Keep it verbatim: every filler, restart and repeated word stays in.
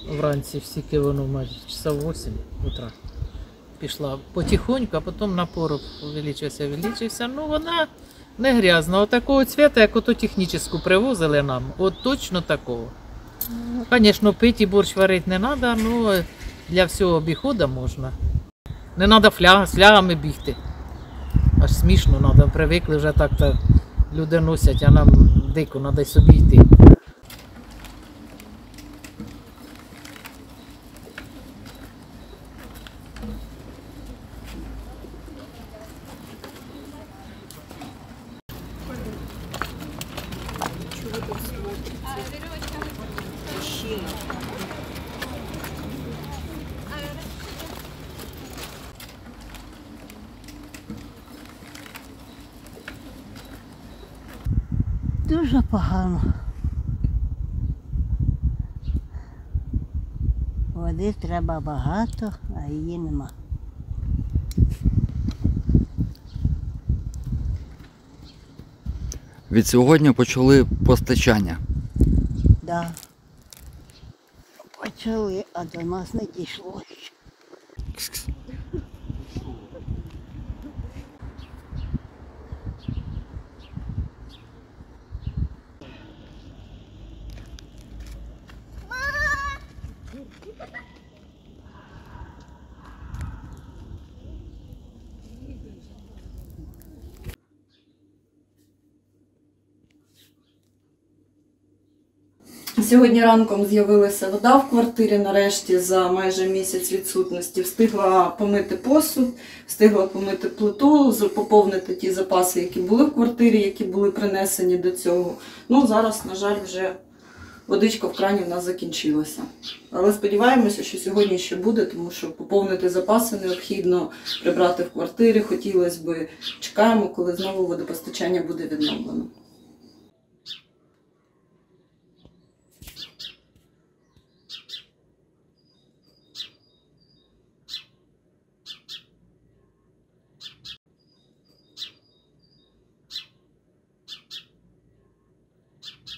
вранці, всіки воно майже часа вісім утра. Пішла потихоньку, а потім напор увеличився, увеличився. Ну вона не грязна. От такого цвіту, як ото технічну привозили нам. От точно такого. Звісно, пити і борщ варити не треба, але для всього обіходу можна. Не треба фляг, з флягами бігти. Аж смішно треба, привикли вже так-то люди носять, а нам дико, треба й собі йти. Дуже погано. Води треба багато, а її нема. Від сьогодні почали постачання. Да. Почали, а до нас не дійшло. Сьогодні ранком з'явилася вода в квартирі, нарешті за майже місяць відсутності. Встигла помити посуд, встигла помити плиту, поповнити ті запаси, які були в квартирі, які були принесені до цього. Ну, зараз, на жаль, вже водичка в крані в нас закінчилася. Але сподіваємося, що сьогодні ще буде, тому що поповнити запаси необхідно, прибрати в квартирі хотілося б. Чекаємо, коли знову водопостачання буде відновлено.